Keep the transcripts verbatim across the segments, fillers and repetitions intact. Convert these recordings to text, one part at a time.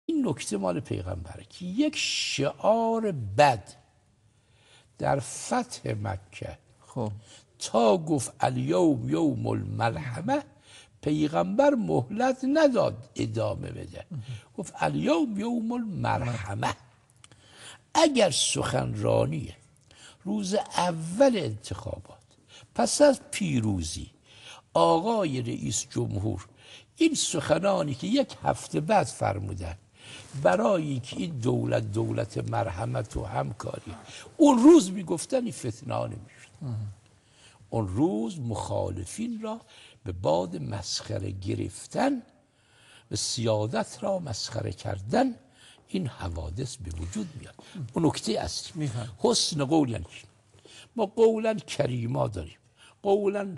این نکته مال پیغمبره که یک شعار بد در فتح مکه خب تا گفت الیوم یوم الملحمه، پیغمبر مهلت نداد ادامه بده، گفت الیوم یوم المرحمه. اگر سخنرانی روز اول انتخابات پس از پیروزی آقای رئیس جمهور این سخنانی که یک هفته بعد فرمودن برای اینکه این دولت دولت مرحمت و همکاری، اون روز میگفتن این فتنه ها نمیشد، اون روز مخالفین را به باد مسخره گرفتن و سیادت را مسخره کردن این حوادث به وجود میاد. اون نکته اصلی حسن قول یعنی ما قولا کریما داریم، قولا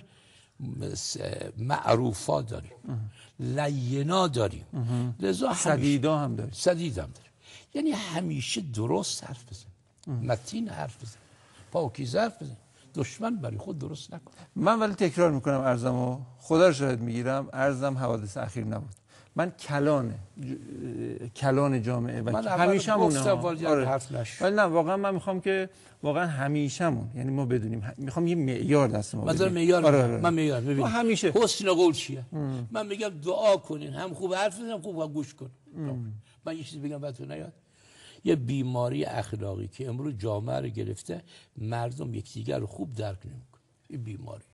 معروفا داریم، لینا داریم، لذا سدیدا هم داریم سدید هم داریم. یعنی همیشه درست حرف بزن، متین حرف بزن، پاکیزه حرف بزن، دشمن برای خود درست نکن. من ولی تکرار میکنم عرضمو، خدا رو شاهد میگیرم، عرضم حوادث اخیر نبود. من کلان ج... کلان جامعه و همیشه مونه آره. حرف نش. ولی نه واقعا من میخوام که واقعا همیشهمون، یعنی ما بدونیم، میخوام یه معیار دست ما بدونیم. معیار آره آره. من معیار ببین همیشه حسن قول چیه؟ ام. من میگم دعا کنین، هم خوب حرف بزنم، خوب گوش کن. من یه چیزی بگم بعدتون نیاد. یه بیماری اخلاقی که امروز جامعه رو گرفته، مردم یکدیگر رو خوب درک نمیکنن. این بیماری